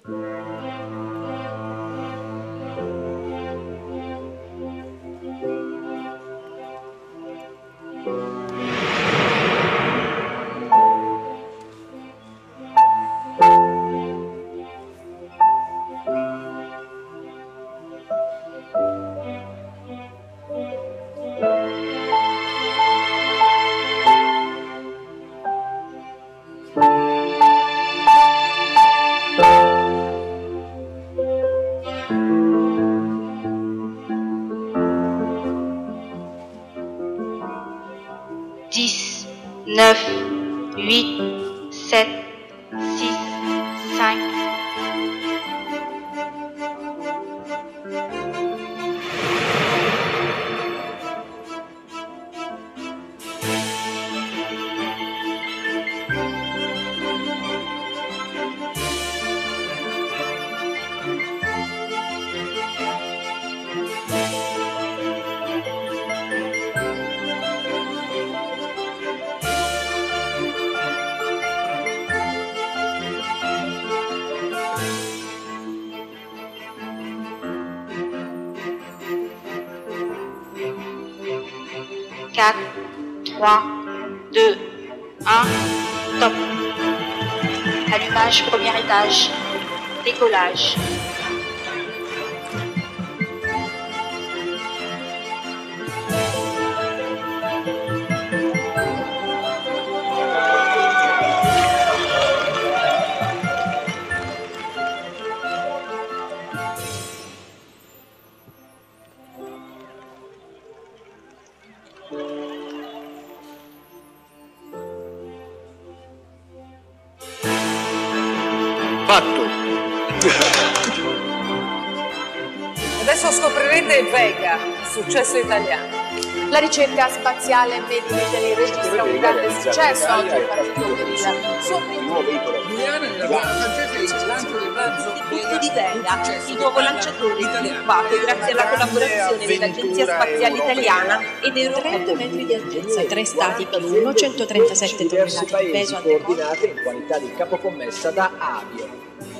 Top. Allumage, premier étage. Décollage. Adesso scoprirete il Vega, il successo italiano. La ricerca spaziale Made in Italy registra un grande successo. Oggi è partito per il suo primo di Vega, il nuovo lanciatore sviluppato grazie alla collaborazione dell'Agenzia Spaziale Italiana ed Europea. 30 metri di altezza, 3 stati più 1, 137 tonnellate di peso coordinate in qualità di capocommessa da Avio.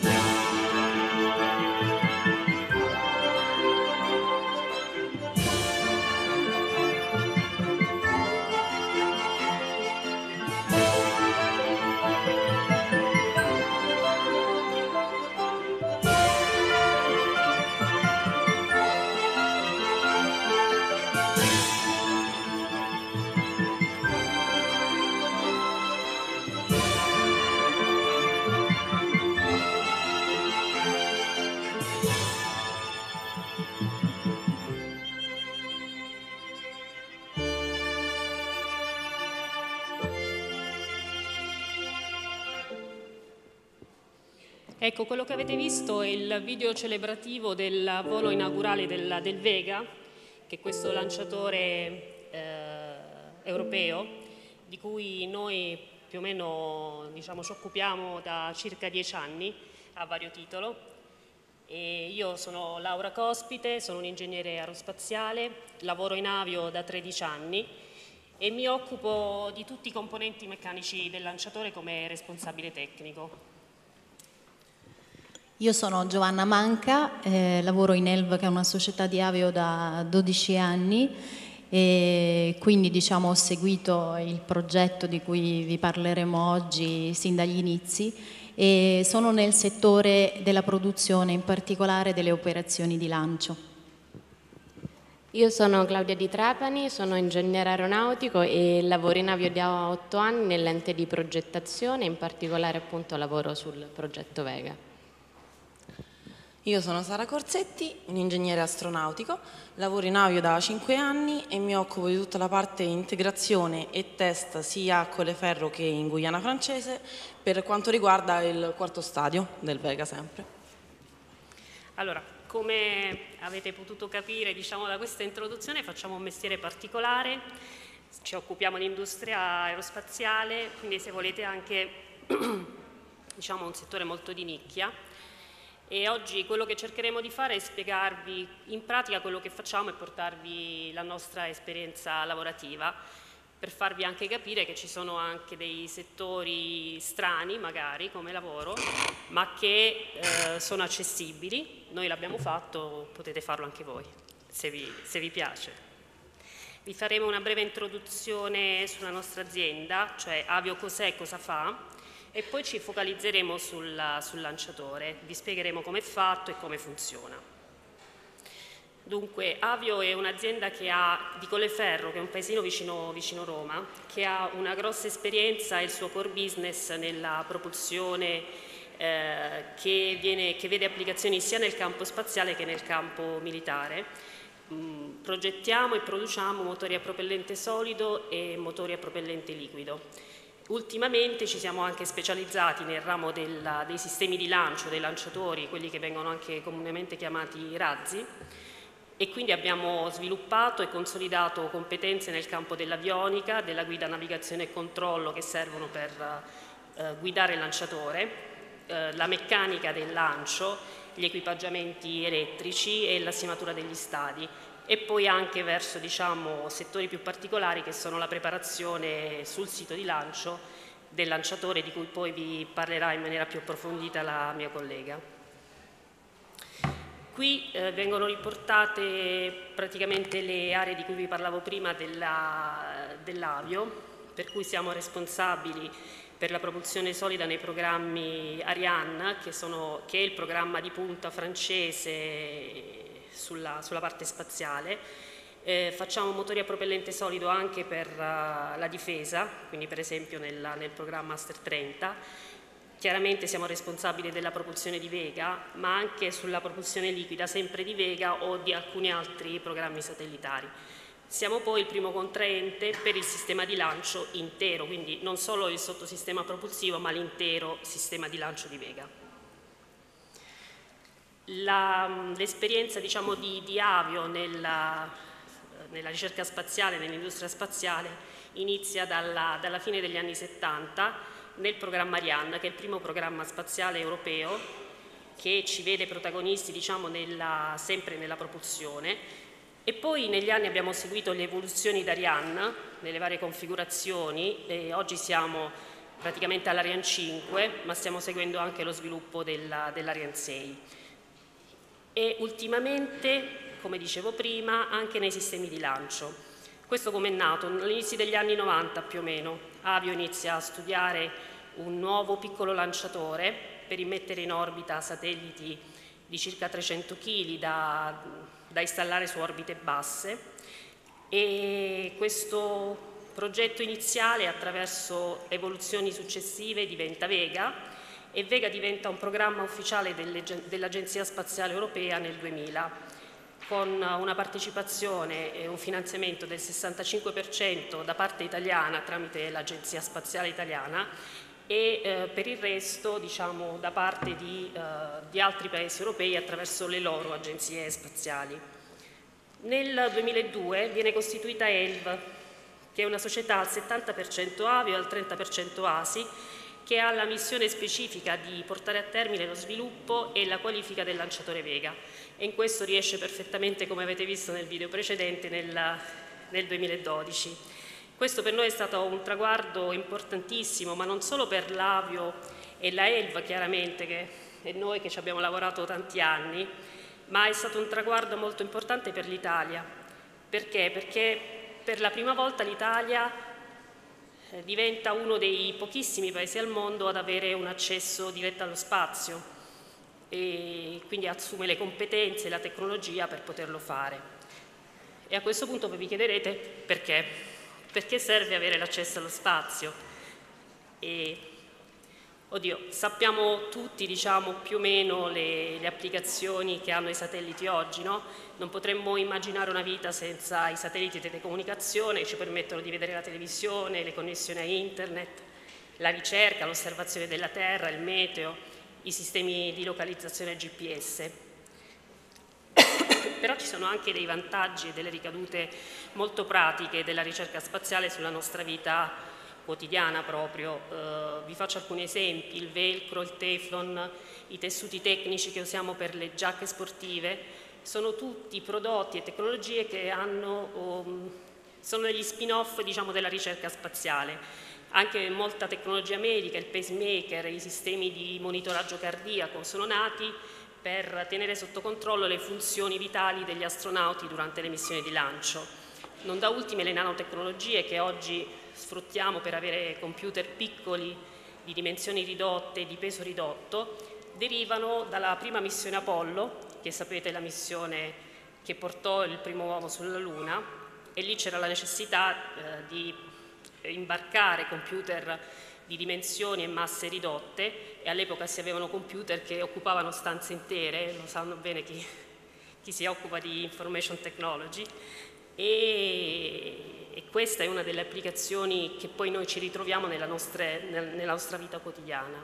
Ecco, quello che avete visto è il video celebrativo del volo inaugurale del Vega, che è questo lanciatore europeo, di cui noi più o meno ci occupiamo da circa 10 anni a vario titolo. E io sono Laura Cospite, sono un ingegnere aerospaziale, lavoro in Avio da 13 anni e mi occupo di tutti i componenti meccanici del lanciatore come responsabile tecnico. Io sono Giovanna Manca, lavoro in ELV, che è una società di avio da 12 anni e quindi ho seguito il progetto di cui vi parleremo oggi sin dagli inizi e sono nel settore della produzione, in particolare delle operazioni di lancio. Io sono Claudia Di Trapani, sono ingegnere aeronautico e lavoro in avio da 8 anni nell'ente di progettazione, in particolare appunto lavoro sul progetto Vega. Io sono Sara Corsetti, un ingegnere astronautico, lavoro in avio da 5 anni e mi occupo di tutta la parte integrazione e test sia a Colleferro che in Guyana francese per quanto riguarda il quarto stadio del Vega sempre. Allora, come avete potuto capire da questa introduzione, facciamo un mestiere particolare, ci occupiamo di industria aerospaziale, quindi se volete anche un settore molto di nicchia. E oggi quello che cercheremo di fare è spiegarvi in pratica quello che facciamo e portarvi la nostra esperienza lavorativa per farvi anche capire che ci sono anche dei settori strani, magari, come lavoro, ma che sono accessibili. Noi l'abbiamo fatto, potete farlo anche voi, se vi piace. Vi faremo una breve introduzione sulla nostra azienda, cioè Avio cos'è, cosa fa, e poi ci focalizzeremo sul lanciatore. Vi spiegheremo come è fatto e come funziona. Dunque, Avio è un'azienda di Colleferro, che è un paesino vicino Roma, che ha una grossa esperienza e il suo core business nella propulsione che vede applicazioni sia nel campo spaziale che nel campo militare. Progettiamo e produciamo motori a propellente solido e motori a propellente liquido. Ultimamente ci siamo anche specializzati nel ramo dei sistemi di lancio, dei lanciatori, quelli che vengono anche comunemente chiamati razzi, e quindi abbiamo sviluppato e consolidato competenze nel campo dell'avionica, della guida, navigazione e controllo che servono per guidare il lanciatore, la meccanica del lancio, gli equipaggiamenti elettrici e la simatura degli stadi, e poi anche verso, diciamo, settori più particolari che sono la preparazione sul sito di lancio del lanciatore, di cui poi vi parlerà in maniera più approfondita la mia collega. Qui vengono riportate praticamente le aree di cui vi parlavo prima dell'Avio, per cui siamo responsabili per la propulsione solida nei programmi Ariane, che è il programma di punta francese sulla parte spaziale. Facciamo motori a propellente solido anche per la difesa, quindi per esempio nel programma Aster 30. Chiaramente siamo responsabili della propulsione di Vega, ma anche sulla propulsione liquida, sempre di Vega o di alcuni altri programmi satellitari. Siamo poi il primo contraente per il sistema di lancio intero, quindi non solo il sottosistema propulsivo, ma l'intero sistema di lancio di Vega. L'esperienza, diciamo, di Avio nella ricerca spaziale, nell'industria spaziale, inizia dalla fine degli anni 70 nel programma Ariane, che è il primo programma spaziale europeo che ci vede protagonisti, diciamo, sempre nella propulsione. E poi negli anni abbiamo seguito le evoluzioni d'Ariane nelle varie configurazioni, e oggi siamo praticamente all'Ariane 5, ma stiamo seguendo anche lo sviluppo dell'Ariane 6. E ultimamente, come dicevo prima, anche nei sistemi di lancio. Questo come è nato? All'inizio degli anni 90 più o meno, Avio inizia a studiare un nuovo piccolo lanciatore per immettere in orbita satelliti di circa 300 kg da installare su orbite basse, e questo progetto iniziale, attraverso evoluzioni successive, diventa Vega, e Vega diventa un programma ufficiale dell'Agenzia Spaziale Europea nel 2000, con una partecipazione e un finanziamento del 65% da parte italiana tramite l'Agenzia Spaziale Italiana, e per il resto, diciamo, da parte di altri paesi europei attraverso le loro agenzie spaziali. Nel 2002 viene costituita ELV, che è una società al 70% Avio e al 30% ASI, che ha la missione specifica di portare a termine lo sviluppo e la qualifica del lanciatore Vega, e in questo riesce perfettamente, come avete visto nel video precedente, nel 2012. Questo per noi è stato un traguardo importantissimo, ma non solo per l'Avio e la ELV, chiaramente, e noi che ci abbiamo lavorato tanti anni, ma è stato un traguardo molto importante per l'Italia. Perché? Perché per la prima volta l'Italia diventa uno dei pochissimi paesi al mondo ad avere un accesso diretto allo spazio, e quindi assume le competenze e la tecnologia per poterlo fare. E a questo punto voi vi chiederete perché? Perché serve avere l'accesso allo spazio? Oddio, sappiamo tutti, diciamo, più o meno le applicazioni che hanno i satelliti oggi, no? Non potremmo immaginare una vita senza i satelliti di telecomunicazione che ci permettono di vedere la televisione, le connessioni a internet, la ricerca, l'osservazione della Terra, il meteo, i sistemi di localizzazione GPS. Però ci sono anche dei vantaggi e delle ricadute molto pratiche della ricerca spaziale sulla nostra vita quotidiana proprio. Vi faccio alcuni esempi: il velcro, il teflon, i tessuti tecnici che usiamo per le giacche sportive, sono tutti prodotti e tecnologie che hanno sono degli spin-off, diciamo, della ricerca spaziale. Anche molta tecnologia medica, il pacemaker, i sistemi di monitoraggio cardiaco sono nati per tenere sotto controllo le funzioni vitali degli astronauti durante le missioni di lancio. Non da ultime le nanotecnologie che oggi sfruttiamo per avere computer piccoli, di dimensioni ridotte, di peso ridotto, derivano dalla prima missione Apollo, che sapete è la missione che portò il primo uomo sulla Luna, e lì c'era la necessità di imbarcare computer di dimensioni e masse ridotte, e all'epoca si avevano computer che occupavano stanze intere, lo sanno bene chi si occupa di information technology, e questa è una delle applicazioni che poi noi ci ritroviamo nella nostra vita quotidiana.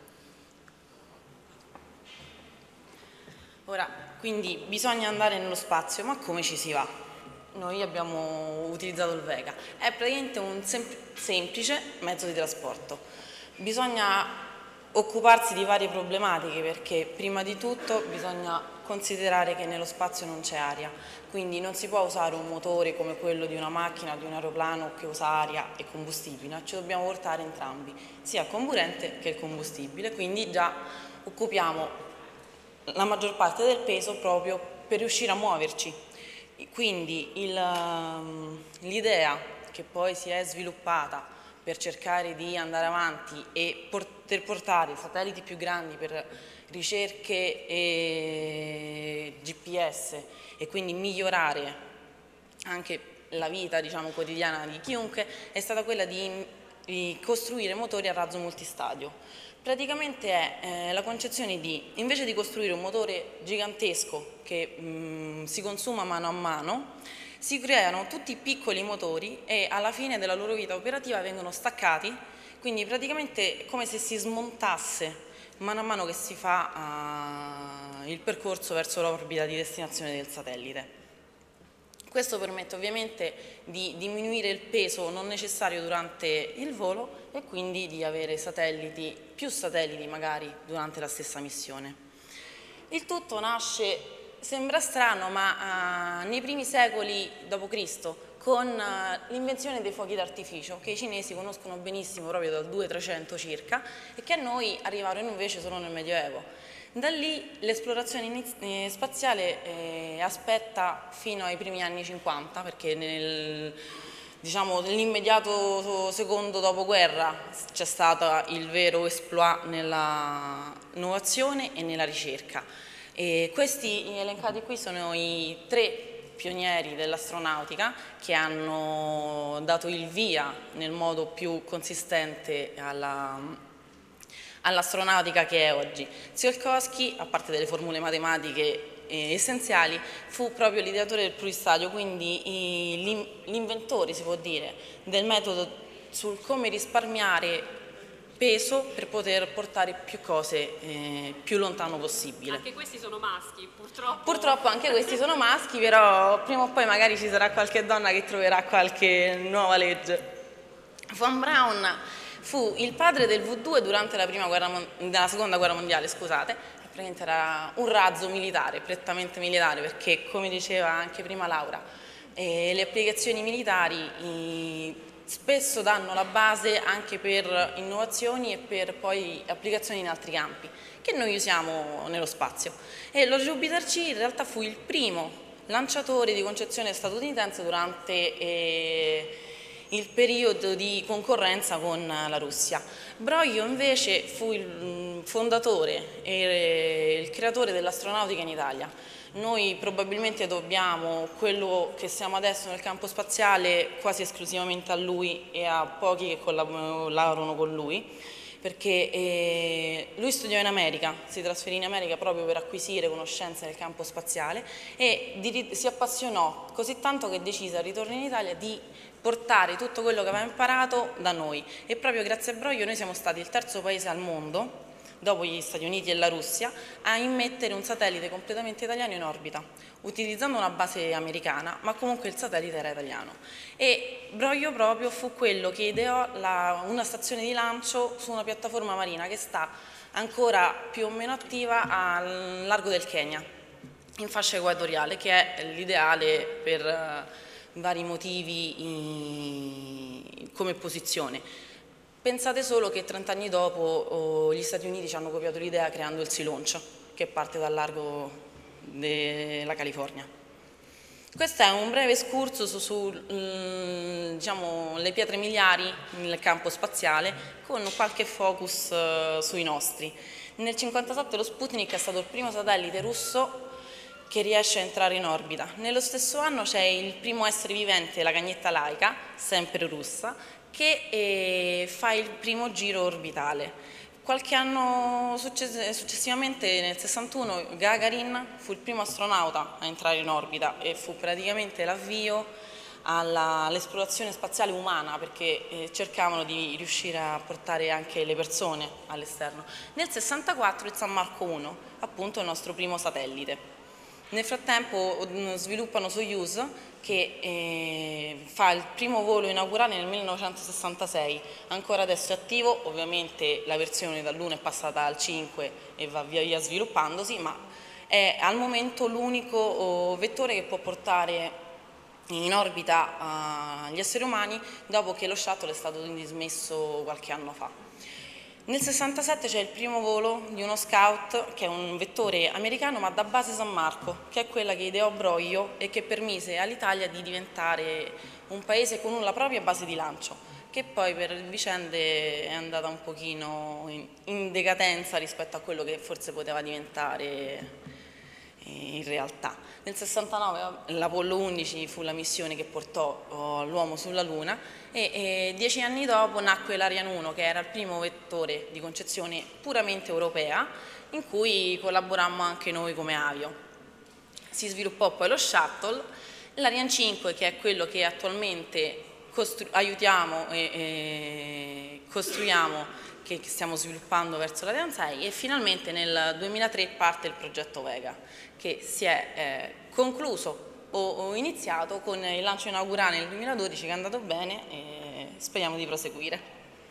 Ora, quindi bisogna andare nello spazio, ma come ci si va? Noi abbiamo utilizzato il Vega, è praticamente un semplice mezzo di trasporto. Bisogna occuparsi di varie problematiche perché prima di tutto bisogna considerare che nello spazio non c'è aria, quindi non si può usare un motore come quello di una macchina, di un aeroplano che usa aria e combustibile, ci dobbiamo portare entrambi, sia il comburente che il combustibile, quindi già occupiamo la maggior parte del peso proprio per riuscire a muoverci. Quindi l'idea che poi si è sviluppata per cercare di andare avanti e poter portare satelliti più grandi per ricerche e GPS e quindi migliorare anche la vita, diciamo, quotidiana di chiunque, è stata quella di costruire motori a razzo multistadio. Praticamente è la concezione di, invece di costruire un motore gigantesco che si consuma mano a mano, si creano tutti piccoli motori e alla fine della loro vita operativa vengono staccati, quindi praticamente è come se si smontasse mano a mano che si fa il percorso verso l'orbita di destinazione del satellite. Questo permette ovviamente di diminuire il peso non necessario durante il volo e quindi di avere più satelliti magari durante la stessa missione. Il tutto nasce, sembra strano, ma nei primi secoli d.C., con l'invenzione dei fuochi d'artificio, che i cinesi conoscono benissimo proprio dal 200-300 circa, e che a noi arrivarono invece solo nel Medioevo. Da lì l'esplorazione spaziale aspetta fino ai primi anni 50, perché nell'immediato secondo dopoguerra c'è stato il vero exploit nella innovazione e nella ricerca. E questi elencati qui sono i 3 pionieri dell'astronautica che hanno dato il via nel modo più consistente all'astronautica che è oggi. Tsiolkovsky, a parte delle formule matematiche essenziali, fu proprio l'ideatore del pluristadio, quindi l'inventore, si può dire, del metodo sul come risparmiare peso per poter portare più cose più lontano possibile. Anche questi sono maschi, purtroppo. Purtroppo anche questi sono maschi, però prima o poi magari ci sarà qualche donna che troverà qualche nuova legge. Von Braun fu il padre del V2 durante la seconda guerra mondiale, scusate, praticamente era un razzo militare, prettamente militare, perché come diceva anche prima Laura, le applicazioni militari spesso danno la base anche per innovazioni e per poi applicazioni in altri campi, che noi usiamo nello spazio. E lo Jupiter C in realtà fu il primo lanciatore di concezione statunitense durante il periodo di concorrenza con la Russia. Broglio invece fu il fondatore e il creatore dell'astronautica in Italia. Noi probabilmente dobbiamo quello che siamo adesso nel campo spaziale quasi esclusivamente a lui e a pochi che collaborano con lui, perché lui studiò in America, si trasferì in America proprio per acquisire conoscenze nel campo spaziale e si appassionò così tanto che decise al ritorno in Italia di portare tutto quello che aveva imparato da noi, e proprio grazie a Broglio noi siamo stati il 3° paese al mondo, dopo gli Stati Uniti e la Russia, a immettere un satellite completamente italiano in orbita, utilizzando una base americana, ma comunque il satellite era italiano. E Broglio proprio fu quello che ideò una stazione di lancio su una piattaforma marina che sta ancora più o meno attiva al largo del Kenya, in fascia equatoriale, che è l'ideale vari motivi come posizione. Pensate solo che 30 anni dopo gli Stati Uniti ci hanno copiato l'idea creando il Sea Launch, che parte dal largo della California. Questo è un breve excursus sulle pietre miliari nel campo spaziale, con qualche focus sui nostri. Nel 1957 lo Sputnik è stato il primo satellite russo che riesce a entrare in orbita. Nello stesso anno c'è il primo essere vivente, la cagnetta Laika, sempre russa, che fa il primo giro orbitale. Qualche anno successivamente, nel 61, Gagarin fu il primo astronauta a entrare in orbita e fu praticamente l'avvio all'esplorazione spaziale umana, perché cercavano di riuscire a portare anche le persone all'esterno. Nel 64 il San Marco 1, appunto il nostro primo satellite. Nel frattempo sviluppano Soyuz, che fa il primo volo inaugurale nel 1966, ancora adesso è attivo. Ovviamente la versione dall'1 è passata al 5 e va via via sviluppandosi, ma è al momento l'unico vettore che può portare in orbita gli esseri umani dopo che lo shuttle è stato dismesso qualche anno fa. Nel 67 c'è il primo volo di uno Scout, che è un vettore americano ma da base San Marco, che è quella che ideò Broglio e che permise all'Italia di diventare un paese con la propria base di lancio, che poi per vicende è andata un pochino in decadenza rispetto a quello che forse poteva diventare in realtà. Nel 69 l'Apollo 11 fu la missione che portò l'uomo sulla Luna e 10 anni dopo nacque l'Ariane 1, che era il primo vettore di concezione puramente europea, in cui collaborammo anche noi come Avio. Si sviluppò poi lo shuttle, l'Ariane 5, che è quello che attualmente aiutiamo e costruiamo, che stiamo sviluppando verso l'Ariane 6, e finalmente nel 2003 parte il progetto Vega, che si è concluso o iniziato con il lancio inaugurale nel 2012, che è andato bene e speriamo di proseguire.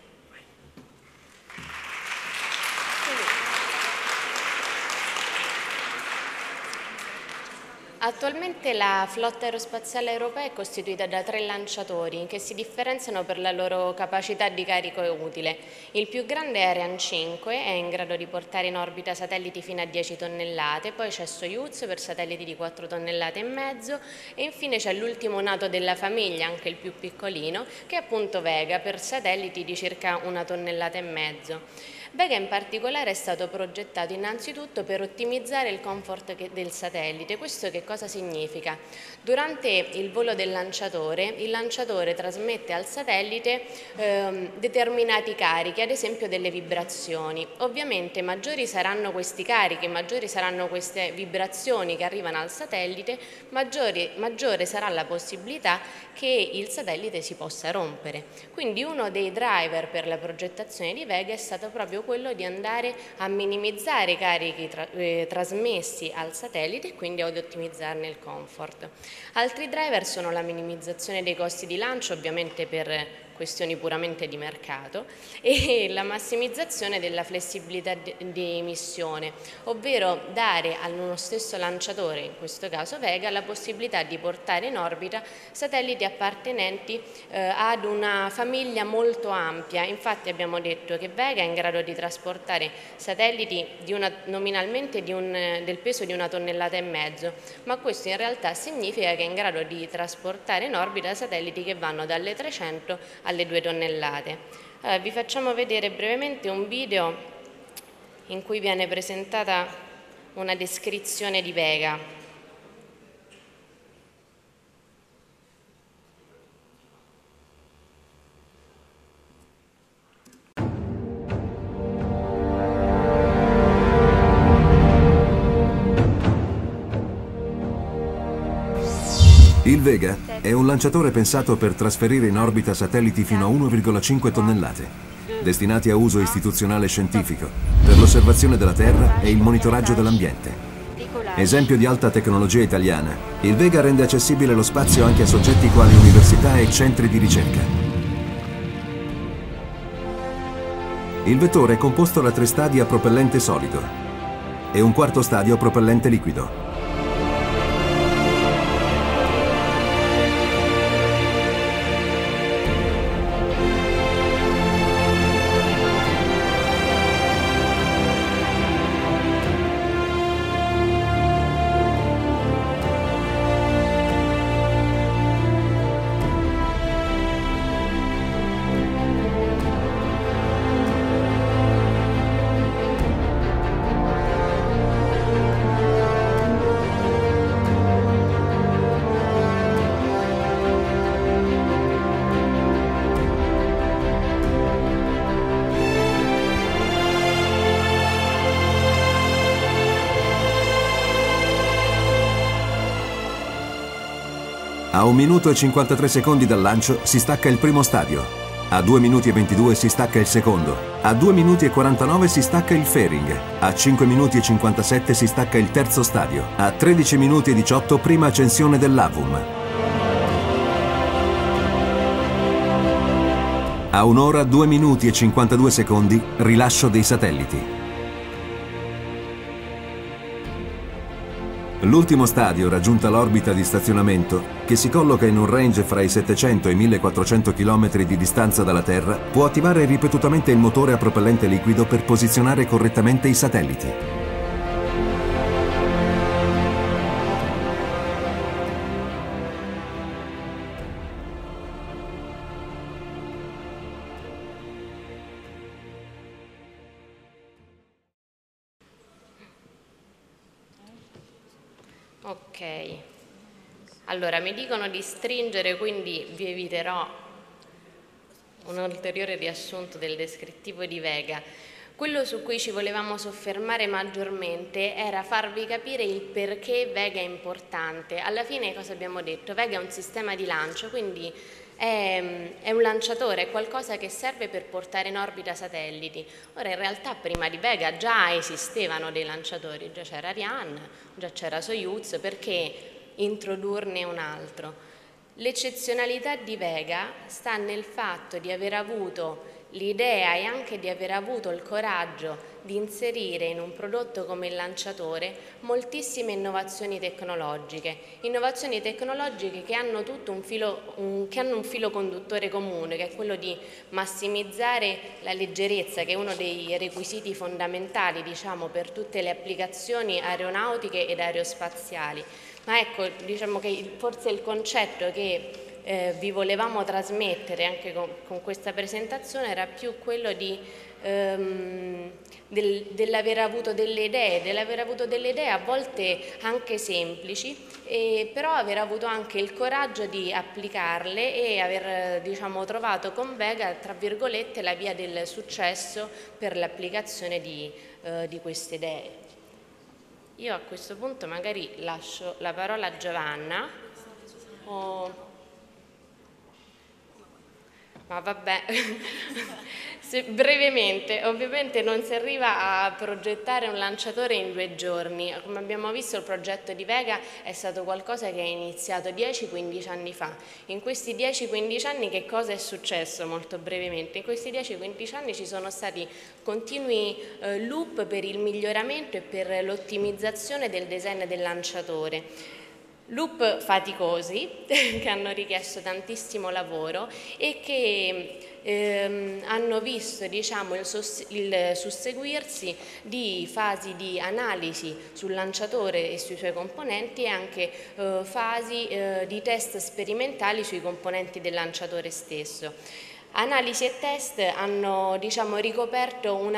Attualmente la flotta aerospaziale europea è costituita da 3 lanciatori che si differenziano per la loro capacità di carico utile. Il più grande è Ariane 5, è in grado di portare in orbita satelliti fino a 10 tonnellate, poi c'è Soyuz per satelliti di 4 tonnellate e mezzo e infine c'è l'ultimo nato della famiglia, anche il più piccolino, che è appunto Vega per satelliti di circa 1 tonnellata e mezzo. Vega in particolare è stato progettato innanzitutto per ottimizzare il comfort del satellite. Questo che cosa significa? Durante il volo del lanciatore, il lanciatore trasmette al satellite determinati carichi, ad esempio delle vibrazioni. Ovviamente maggiori saranno questi carichi, maggiori saranno queste vibrazioni che arrivano al satellite, maggiore sarà la possibilità che il satellite si possa rompere. Quindi uno dei driver per la progettazione di Vega è stato proprio quello di andare a minimizzare i carichi trasmessi al satellite e quindi ad ottimizzarne il comfort. Altri driver sono la minimizzazione dei costi di lancio, ovviamente per questioni puramente di mercato, e la massimizzazione della flessibilità di missione, ovvero dare allo stesso lanciatore, in questo caso Vega, la possibilità di portare in orbita satelliti appartenenti ad una famiglia molto ampia. Infatti abbiamo detto che Vega è in grado di trasportare satelliti nominalmente del peso di 1 tonnellata e mezzo, ma questo in realtà significa che è in grado di trasportare in orbita satelliti che vanno dalle 300 alle 2 tonnellate. Allora, vi facciamo vedere brevemente un video in cui viene presentata una descrizione di Vega. Il Vega è un lanciatore pensato per trasferire in orbita satelliti fino a 1,5 tonnellate, destinati a uso istituzionale scientifico, per l'osservazione della Terra e il monitoraggio dell'ambiente. Esempio di alta tecnologia italiana, il Vega rende accessibile lo spazio anche a soggetti quali università e centri di ricerca. Il vettore è composto da 3 stadi a propellente solido e un 4º stadio a propellente liquido. A 1 minuto e 53 secondi dal lancio si stacca il primo stadio. A 2 minuti e 22 si stacca il secondo. A 2 minuti e 49 si stacca il fairing. A 5 minuti e 57 si stacca il terzo stadio. A 13 minuti e 18 prima accensione dell'AVUM. A 1 ora, 2 minuti e 52 secondi rilascio dei satelliti. L'ultimo stadio, raggiunta l'orbita di stazionamento, che si colloca in un range fra i 700 e i 1400 km di distanza dalla Terra, può attivare ripetutamente il motore a propellente liquido per posizionare correttamente i satelliti. Ok, allora mi dicono di stringere, quindi vi eviterò un ulteriore riassunto del descrittivo di Vega. Quello su cui ci volevamo soffermare maggiormente era farvi capire il perché Vega è importante. Alla fine cosa abbiamo detto? Vega è un sistema di lancio, quindi è un lanciatore, è qualcosa che serve per portare in orbita satelliti. Ora in realtà prima di Vega già esistevano dei lanciatori, già c'era Ariane, già c'era Soyuz, perché introdurne un altro? L'eccezionalità di Vega sta nel fatto di aver avuto l'idea e anche di aver avuto il coraggio di inserire in un prodotto come il lanciatore moltissime innovazioni tecnologiche che hanno tutto un filo conduttore comune, che è quello di massimizzare la leggerezza, che è uno dei requisiti fondamentali, diciamo, per tutte le applicazioni aeronautiche ed aerospaziali. Ma ecco, diciamo che forse il concetto che vi volevamo trasmettere anche con questa presentazione era più quello di dell'aver avuto delle idee a volte anche semplici, però aver avuto anche il coraggio di applicarle e aver, diciamo, trovato con Vega, tra virgolette, la via del successo per l'applicazione di queste idee. Io a questo punto magari lascio la parola a Giovanna. Ma vabbè, brevemente, ovviamente non si arriva a progettare un lanciatore in 2 giorni. Come abbiamo visto, il progetto di Vega è stato qualcosa che è iniziato 10-15 anni fa. In questi 10-15 anni che cosa è successo? Molto brevemente, in questi 10-15 anni ci sono stati continui loop per il miglioramento e per l'ottimizzazione del design del lanciatore. Loop faticosi che hanno richiesto tantissimo lavoro e che hanno visto, diciamo, il susseguirsi di fasi di analisi sul lanciatore e sui suoi componenti e anche fasi di test sperimentali sui componenti del lanciatore stesso. Analisi e test hanno, diciamo, ricoperto un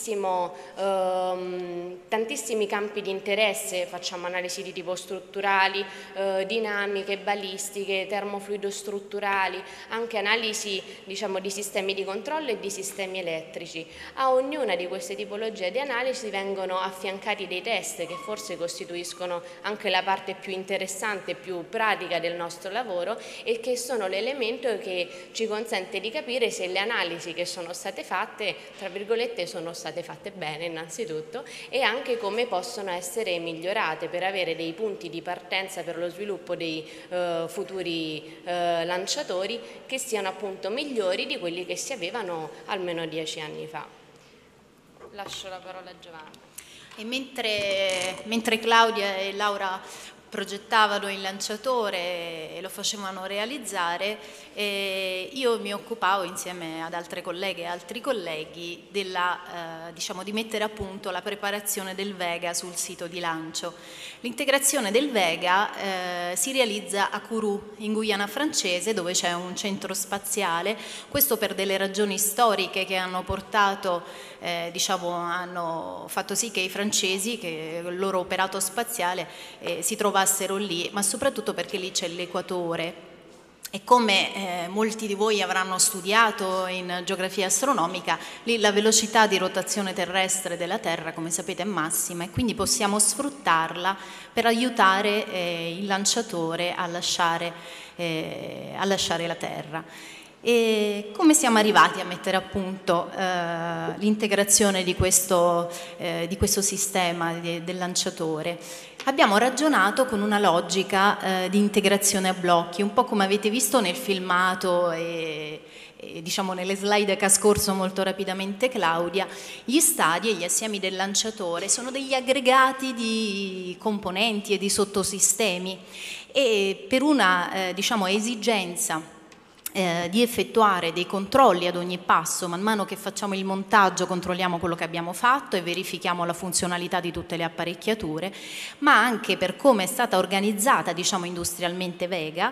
tantissimi campi di interesse. Facciamo analisi di tipo strutturali, dinamiche, balistiche, termofluido-strutturali, anche analisi, diciamo, di sistemi di controllo e di sistemi elettrici. A ognuna di queste tipologie di analisi vengono affiancati dei test che forse costituiscono anche la parte più interessante e più pratica del nostro lavoro e che sono l'elemento che ci consente di capire se le analisi che sono state fatte, tra virgolette, sono state fatte bene innanzitutto, e anche come possono essere migliorate per avere dei punti di partenza per lo sviluppo dei futuri lanciatori che siano appunto migliori di quelli che si avevano almeno 10 anni fa. Lascio la parola a Giovanna. E mentre Claudia e Laura progettavano il lanciatore e lo facevano realizzare, io mi occupavo insieme ad altre colleghe e altri colleghi diciamo, di mettere a punto la preparazione del Vega sul sito di lancio. L'integrazione del Vega si realizza a Kourou, in Guyana francese, dove c'è un centro spaziale, questo per delle ragioni storiche che hanno portato, diciamo, hanno fatto sì che i francesi, che il loro operato spaziale si trovassero lì, ma soprattutto perché lì c'è l'equatore. E come molti di voi avranno studiato in geografia astronomica, lì la velocità di rotazione terrestre della Terra, come sapete, è massima e quindi possiamo sfruttarla per aiutare il lanciatore a lasciare la Terra. E come siamo arrivati a mettere a punto l'integrazione di questo sistema del lanciatore? Abbiamo ragionato con una logica di integrazione a blocchi, un po' come avete visto nel filmato e diciamo nelle slide che ha scorso molto rapidamente Claudia. Gli stadi e gli assiemi del lanciatore sono degli aggregati di componenti e di sottosistemi e per una diciamo, esigenza di effettuare dei controlli ad ogni passo, man mano che facciamo il montaggio controlliamo quello che abbiamo fatto e verifichiamo la funzionalità di tutte le apparecchiature, ma anche per come è stata organizzata diciamo industrialmente Vega,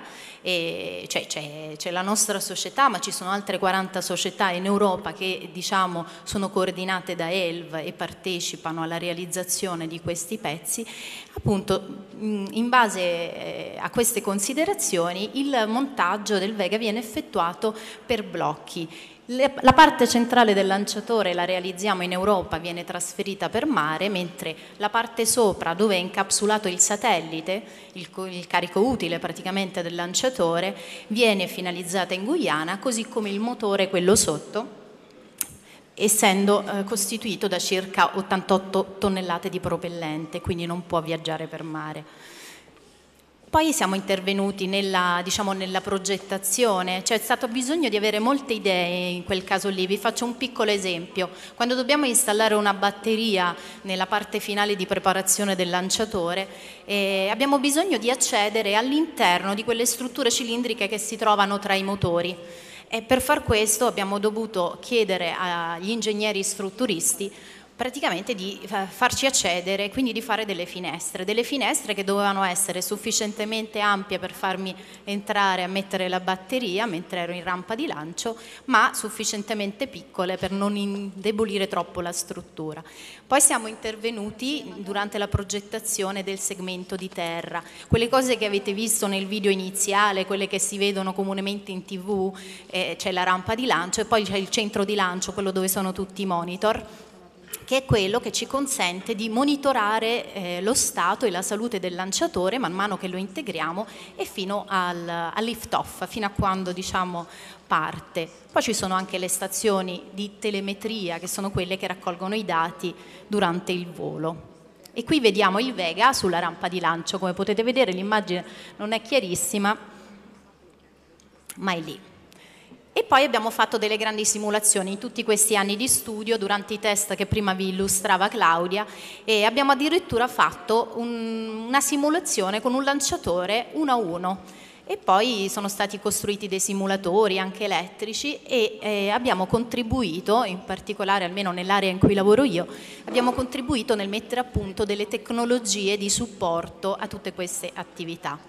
c'è la nostra società, ma ci sono altre 40 società in Europa che diciamo sono coordinate da ELV e partecipano alla realizzazione di questi pezzi. Appunto in base a queste considerazioni il montaggio del Vega viene effettuato per blocchi. La parte centrale del lanciatore la realizziamo in Europa, viene trasferita per mare, mentre la parte sopra, dove è incapsulato il satellite, il carico utile praticamente del lanciatore, viene finalizzata in Guyana, così come il motore, quello sotto, essendo costituito da circa 88 tonnellate di propellente, quindi non può viaggiare per mare. Poi siamo intervenuti nella progettazione, c'è stato bisogno di avere molte idee in quel caso lì. Vi faccio un piccolo esempio. Quando dobbiamo installare una batteria nella parte finale di preparazione del lanciatore, abbiamo bisogno di accedere all'interno di quelle strutture cilindriche che si trovano tra i motori. E per far questo abbiamo dovuto chiedere agli ingegneri strutturisti praticamente di farci accedere, quindi di fare delle finestre che dovevano essere sufficientemente ampie per farmi entrare a mettere la batteria mentre ero in rampa di lancio, ma sufficientemente piccole per non indebolire troppo la struttura. Poi siamo intervenuti durante la progettazione del segmento di terra, quelle cose che avete visto nel video iniziale, quelle che si vedono comunemente in TV, c'è la rampa di lancio e poi c'è il centro di lancio, quello dove sono tutti i monitor, che è quello che ci consente di monitorare lo stato e la salute del lanciatore man mano che lo integriamo e fino al lift-off, fino a quando diciamo parte. Poi ci sono anche le stazioni di telemetria, che sono quelle che raccolgono i dati durante il volo. E qui vediamo il Vega sulla rampa di lancio, come potete vedere l'immagine non è chiarissima, ma è lì. E poi abbiamo fatto delle grandi simulazioni in tutti questi anni di studio, durante i test che prima vi illustrava Claudia, e abbiamo addirittura fatto una simulazione con un lanciatore 1 a 1. E poi sono stati costruiti dei simulatori anche elettrici e abbiamo contribuito, in particolare almeno nell'area in cui lavoro io, abbiamo contribuito nel mettere a punto delle tecnologie di supporto a tutte queste attività.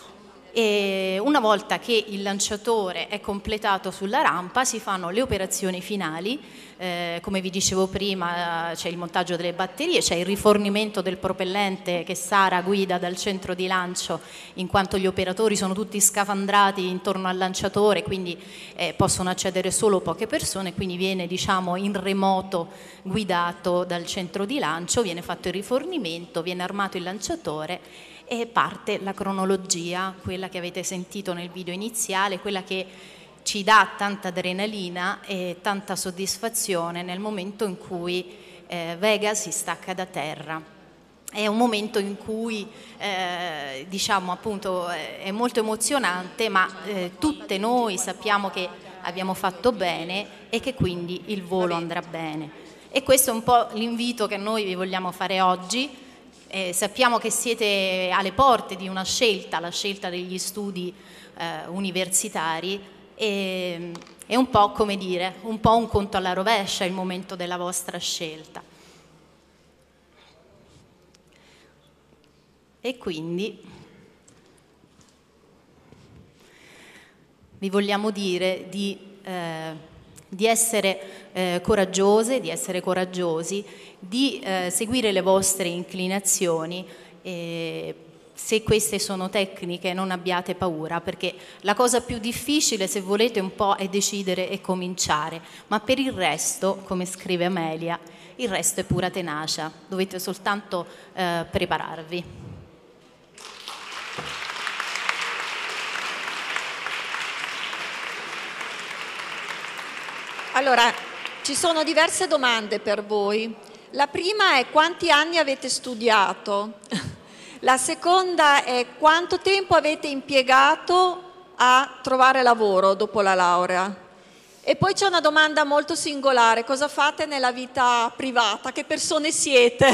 E una volta che il lanciatore è completato sulla rampa si fanno le operazioni finali, come vi dicevo prima c'è il montaggio delle batterie, c'è il rifornimento del propellente che Sara guida dal centro di lancio, in quanto gli operatori sono tutti scafandrati intorno al lanciatore, quindi possono accedere solo poche persone, quindi viene diciamo in remoto guidato dal centro di lancio, viene fatto il rifornimento, viene armato il lanciatore e parte la cronologia, quella che avete sentito nel video iniziale, quella che ci dà tanta adrenalina e tanta soddisfazione nel momento in cui Vega si stacca da terra. È un momento in cui diciamo appunto è molto emozionante, ma tutte noi sappiamo che abbiamo fatto bene e che quindi il volo andrà bene. E questo è un po' l'invito che noi vi vogliamo fare oggi. Sappiamo che siete alle porte di una scelta, la scelta degli studi universitari, e è un po' come dire, un po' un conto alla rovescia il momento della vostra scelta. E quindi vi vogliamo dire di essere coraggiose, di essere coraggiosi, di seguire le vostre inclinazioni se queste sono tecniche non abbiate paura, perché la cosa più difficile, se volete, un po' è decidere e cominciare, ma per il resto, come scrive Amelia, il resto è pura tenacia, dovete soltanto prepararvi. Allora, ci sono diverse domande per voi. La prima è: quanti anni avete studiato? La seconda è: quanto tempo avete impiegato a trovare lavoro dopo la laurea? E poi c'è una domanda molto singolare: cosa fate nella vita privata? Che persone siete?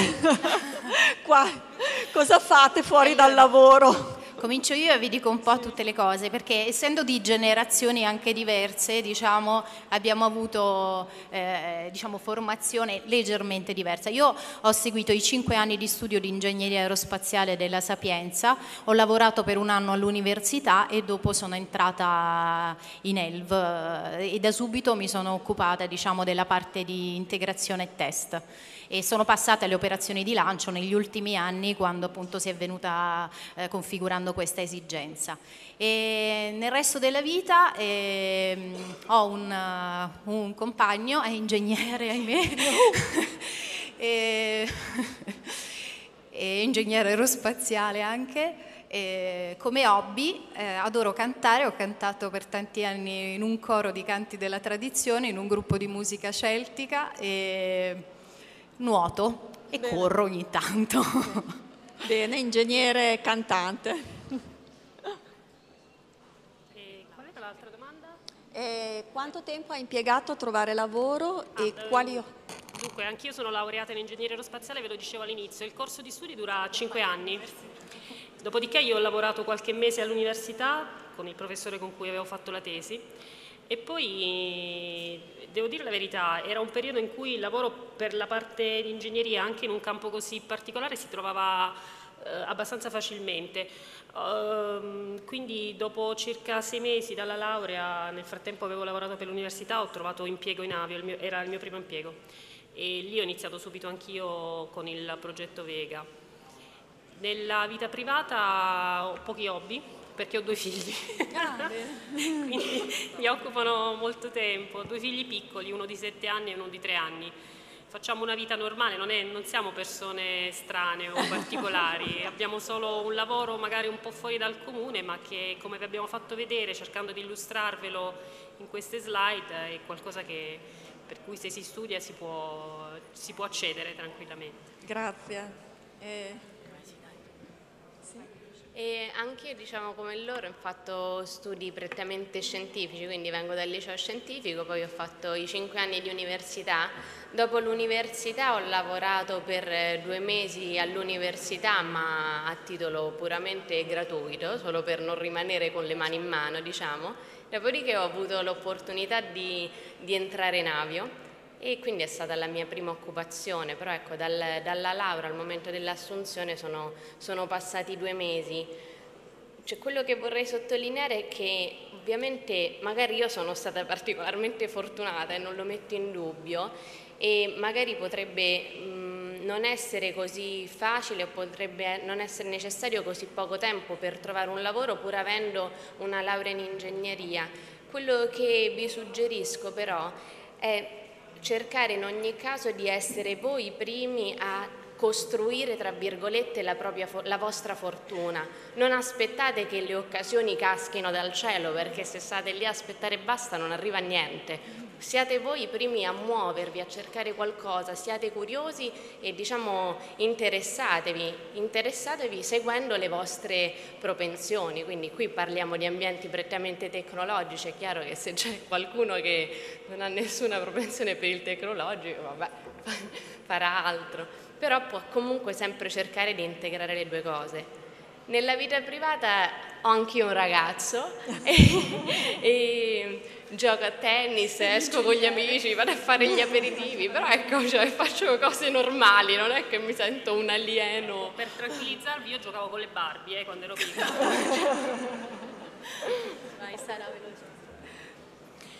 Cosa fate fuori dal lavoro? Comincio io e vi dico un po' tutte le cose, perché essendo di generazioni anche diverse, diciamo, abbiamo avuto formazione leggermente diversa. Io ho seguito i 5 anni di studio di ingegneria aerospaziale della Sapienza, ho lavorato per un anno all'università e dopo sono entrata in ELV e da subito mi sono occupata, diciamo, della parte di integrazione e test. E sono passate alle operazioni di lancio negli ultimi anni, quando appunto si è venuta configurando questa esigenza. E nel resto della vita ho un compagno, è ingegnere, ahimè, è ingegnere aerospaziale anche. Come hobby adoro cantare, ho cantato per tanti anni in un coro di canti della tradizione, in un gruppo di musica celtica e nuoto e corro ogni tanto. Bene, ingegnere cantante. E qual è l'altra domanda? Quanto tempo ha impiegato a trovare lavoro e quali... Dunque, anch'io sono laureata in ingegneria aerospaziale, ve lo dicevo all'inizio, il corso di studi dura 5 anni. Dopodiché io ho lavorato qualche mese all'università con il professore con cui avevo fatto la tesi e poi, devo dire la verità, era un periodo in cui il lavoro per la parte di ingegneria, anche in un campo così particolare, si trovava abbastanza facilmente. Quindi dopo circa 6 mesi dalla laurea, nel frattempo avevo lavorato per l'università, ho trovato impiego in Avio, era il mio primo impiego. E lì ho iniziato subito anch'io con il progetto Vega. Nella vita privata ho pochi hobby, perché ho 2 figli, quindi mi occupano molto tempo, 2 figli piccoli, uno di 7 anni e uno di 3 anni. Facciamo una vita normale, non siamo persone strane o particolari, abbiamo solo un lavoro magari un po' fuori dal comune, ma che, come vi abbiamo fatto vedere cercando di illustrarvelo in queste slide, è qualcosa per cui se si studia si può accedere tranquillamente. Grazie. E anche io, diciamo, come loro, ho fatto studi prettamente scientifici, quindi vengo dal liceo scientifico, poi ho fatto i 5 anni di università. Dopo l'università ho lavorato per 2 mesi all'università, ma a titolo puramente gratuito, solo per non rimanere con le mani in mano, diciamo. Dopodiché ho avuto l'opportunità di entrare in Avio e quindi è stata la mia prima occupazione, però ecco, dalla laurea al momento dell'assunzione sono passati 2 mesi. Cioè, quello che vorrei sottolineare è che ovviamente magari io sono stata particolarmente fortunata e non lo metto in dubbio, e magari potrebbe non essere così facile o potrebbe non essere necessario così poco tempo per trovare un lavoro pur avendo una laurea in ingegneria. Quello che vi suggerisco però è cercare in ogni caso di essere voi i primi a costruire, tra virgolette, la vostra fortuna. Non aspettate che le occasioni caschino dal cielo, perché se state lì a aspettare e basta non arriva niente. Siate voi i primi a muovervi, a cercare qualcosa, siate curiosi e, diciamo, interessatevi seguendo le vostre propensioni. Quindi qui parliamo di ambienti prettamente tecnologici, è chiaro che se c'è qualcuno che non ha nessuna propensione per il tecnologico, vabbè, farà altro, però può comunque sempre cercare di integrare le 2 cose. Nella vita privata ho anch'io un ragazzo e gioco a tennis, esco con gli amici, vado a fare gli aperitivi, però ecco, cioè, faccio cose normali, non è che mi sento un alieno. Per tranquillizzarvi, io giocavo con le Barbie quando ero piccola. Vai Sara, veloce.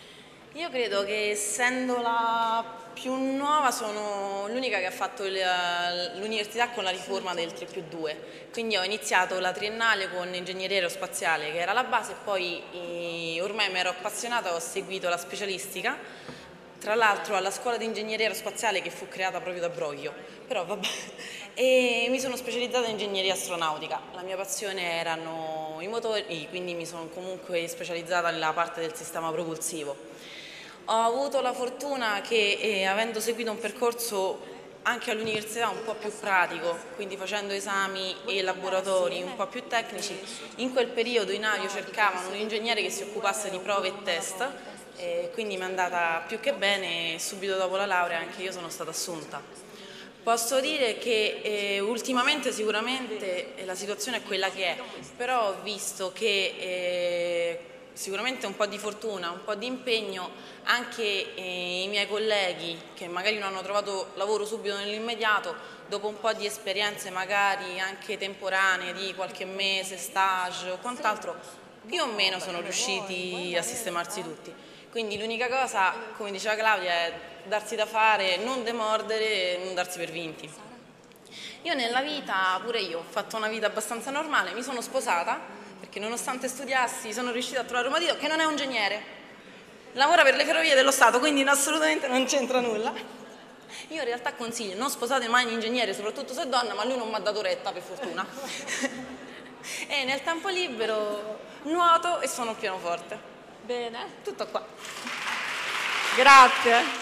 Io credo che essendo la più nuova sono l'unica che ha fatto l'università con la riforma del 3+2, quindi ho iniziato la triennale con ingegneria aerospaziale che era la base e poi ormai mi ero appassionata, ho seguito la specialistica, tra l'altro alla scuola di ingegneria aerospaziale che fu creata proprio da Broglio, però vabbè, e mi sono specializzata in ingegneria astronautica. La mia passione erano i motori, quindi mi sono comunque specializzata nella parte del sistema propulsivo. Ho avuto la fortuna che avendo seguito un percorso anche all'università un po' più pratico, quindi facendo esami e laboratori un po' più tecnici, in quel periodo in Avio cercavano un ingegnere che si occupasse di prove e test, quindi mi è andata più che bene e subito dopo la laurea anche io sono stata assunta. Posso dire che ultimamente sicuramente la situazione è quella che è, però ho visto che sicuramente un po' di fortuna, un po' di impegno, anche i miei colleghi che magari non hanno trovato lavoro subito nell'immediato, dopo un po' di esperienze magari anche temporanee di qualche mese, stage o quant'altro, più o meno sono riusciti a sistemarsi tutti. Quindi l'unica cosa, come diceva Claudia, è darsi da fare, non demordere e non darsi per vinti. Io nella vita, pure io, ho fatto una vita abbastanza normale, mi sono sposata, perché nonostante studiassi sono riuscita a trovare un marito che non è un ingegnere, lavora per le ferrovie dello Stato, quindi assolutamente non c'entra nulla. Io in realtà consiglio, non sposate mai un ingegnere, soprattutto se è donna, ma lui non mi ha dato retta, per fortuna. E nel tempo libero nuoto e suono il pianoforte. Bene. Tutto qua. Grazie.